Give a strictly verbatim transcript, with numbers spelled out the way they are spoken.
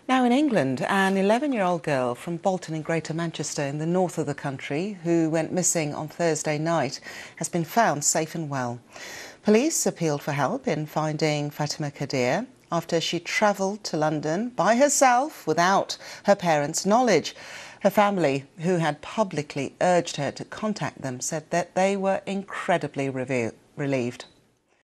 Now in England, an eleven-year-old girl from Bolton in Greater Manchester in the north of the country who went missing on Thursday night has been found safe and well. Police appealed for help in finding Fatuma Kadir after she travelled to London by herself without her parents' knowledge. Her family, who had publicly urged her to contact them, said that they were incredibly relieved.